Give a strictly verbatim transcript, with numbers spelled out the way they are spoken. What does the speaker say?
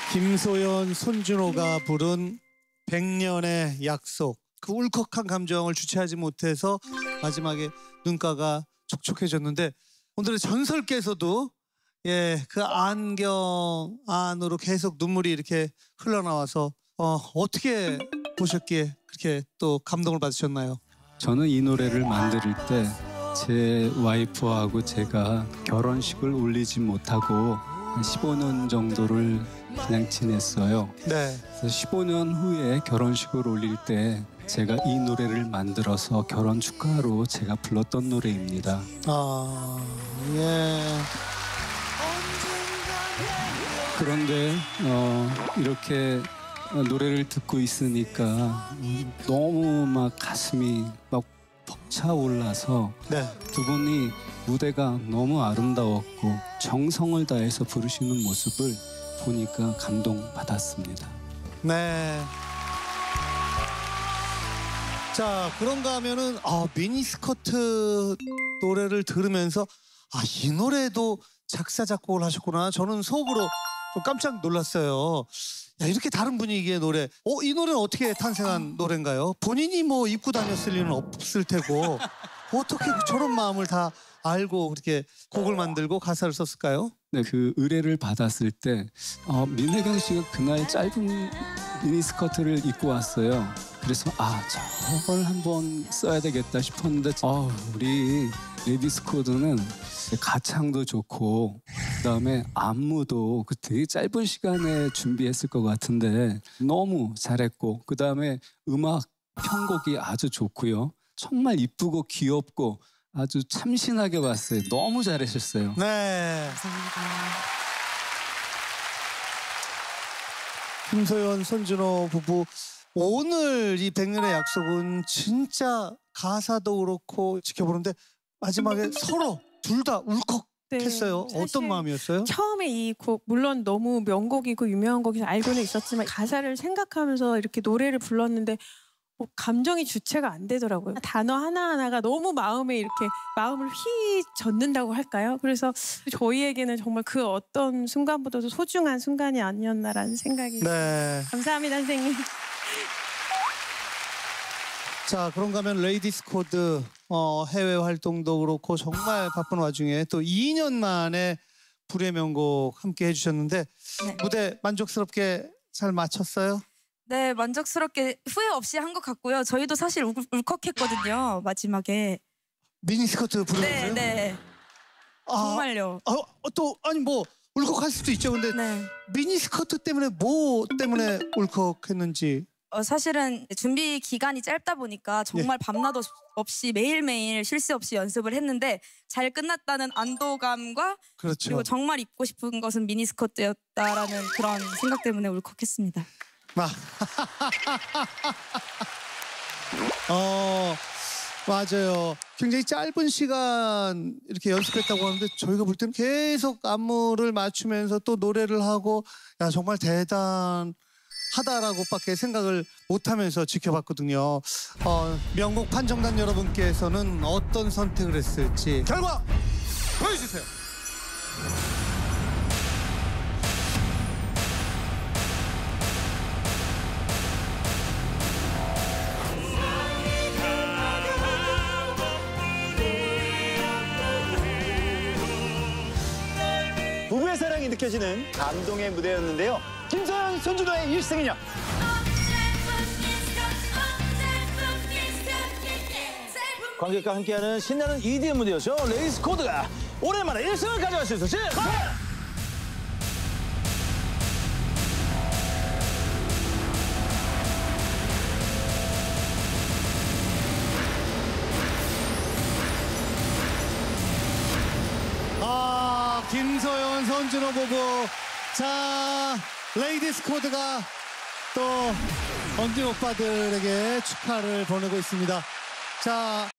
김소연, 손준호가 부른 백년의 약속. 그 울컥한 감정을 주체하지 못해서 마지막에 눈가가 촉촉해졌는데 오늘의 전설께서도 예, 그 안경 안으로 계속 눈물이 이렇게 흘러나와서 어, 어떻게 보셨기에 그렇게 또 감동을 받으셨나요? 저는 이 노래를 만들 때 제 와이프하고 제가 결혼식을 올리지 못하고 한 십오 년 정도를 그냥 지냈어요. 네. 그래서 십오 년 후에 결혼식을 올릴 때 제가 이 노래를 만들어서 결혼 축하로 제가 불렀던 노래입니다. 아, 예. 그런데 어, 이렇게 노래를 듣고 있으니까 너무 막 가슴이 막 벅차올라서 네. 두 분이 무대가 너무 아름다웠고 정성을 다해서 부르시는 모습을 보니까 감동받았습니다. 네. 자, 그런가 하면은 아, 미니스커트 노래를 들으면서 아, 이 노래도 작사 작곡을 하셨구나. 저는 속으로 좀 깜짝 놀랐어요. 야, 이렇게 다른 분위기의 노래. 어, 이 노래는 어떻게 탄생한 노래인가요? 본인이 뭐 입고 다녔을 리는 없을 테고 어떻게 저런 마음을 다 알고 그렇게 곡을 만들고 가사를 썼을까요? 네, 그 의뢰를 받았을 때 어, 민혜경 씨가 그날 짧은 미니스커트를 입고 왔어요. 그래서 아, 저걸 한번 써야 되겠다 싶었는데 어, 우리 레디스 코드는 가창도 좋고 그다음에 안무도 그 되게 짧은 시간에 준비했을 것 같은데 너무 잘했고 그다음에 음악 편곡이 아주 좋고요. 정말 이쁘고 귀엽고 아주 참신하게 봤어요. 너무 잘하셨어요. 네. 감사합니다. 김소연, 손준호 부부 오늘 이 백년의 약속은 진짜 가사도 그렇고 지켜보는데 마지막에 서로 둘 다 울컥했어요. 네, 어떤 마음이었어요? 처음에 이 곡 물론 너무 명곡이고 유명한 곡이 알고는 있었지만 가사를 생각하면서 이렇게 노래를 불렀는데 어, 감정이 주체가 안 되더라고요. 단어 하나하나가 너무 마음에 이렇게 마음을 휘 젓는다고 할까요? 그래서 저희에게는 정말 그 어떤 순간보다도 소중한 순간이 아니었나라는 생각이 네. 감사합니다, 선생님. 자, 그런가 하면 레이디스 코드 어, 해외 활동도 그렇고 정말 바쁜 와중에 또 이 년 만에 불의 명곡 함께 해주셨는데 네. 무대 만족스럽게 잘 마쳤어요? 네, 만족스럽게 후회 없이 한 것 같고요. 저희도 사실 울, 울컥했거든요, 마지막에. 미니스커트 네, 부르셨어요? 네. 아, 정말요. 아, 또 아니 뭐 울컥할 수도 있죠. 근데 네. 미니스커트 때문에 뭐 때문에 울컥했는지. 어, 사실은 준비 기간이 짧다 보니까 정말 밤낮 없이 매일매일 쉴 새 없이 연습을 했는데 잘 끝났다는 안도감과 그렇죠. 그리고 정말 입고 싶은 것은 미니스커트였다라는 그런 생각 때문에 울컥했습니다. 아. 어, 맞아요. 굉장히 짧은 시간 이렇게 연습했다고 하는데 저희가 볼 때는 계속 안무를 맞추면서 또 노래를 하고 야, 정말 대단하다라고밖에 생각을 못하면서 지켜봤거든요. 어, 명곡 판정단 여러분께서는 어떤 선택을 했을지 결과 보여주세요. 부부의 사랑이 느껴지는 감동의 무대였는데요. 김소연, 손준호의 일생이녀. 관객과 함께하는 신나는 이디엠 무대였죠. 레이디스 코드가 오랜만에 일 승을 가져갈 수 있었지. 아, 김소연, 손준호 부부. 자, 레이디스 코드가 또 언니 오빠들에게 축하를 보내고 있습니다. 자.